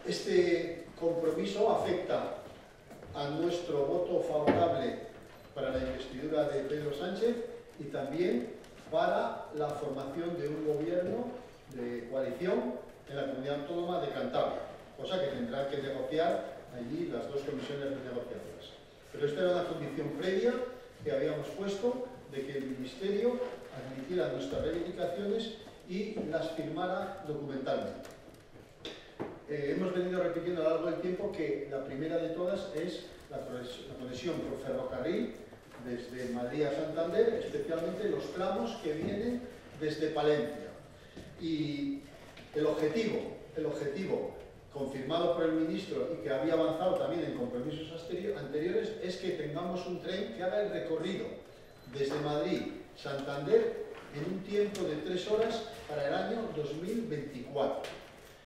Este compromiso afecta a nuestro voto favorable para la investidura de Pedro Sánchez y también para la formación de un gobierno de coalición en la comunidad autónoma de Cantabria, cosa que tendrán que negociar allí las dos comisiones de negociadoras. Pero esta era una condición previa que habíamos puesto de que el Ministerio admitiera nuestras reivindicaciones y las firmara documentalmente. Hemos venido repitiendo a lo largo del tiempo que la primera de todas es la conexión por ferrocarril desde Madrid a Santander, especialmente los tramos que vienen desde Palencia. Y el objetivo confirmado por el ministro y que había avanzado también en compromisos anteriores es que tengamos un tren que haga el recorrido desde Madrid a Santander en un tiempo de 3 horas para el año 2024.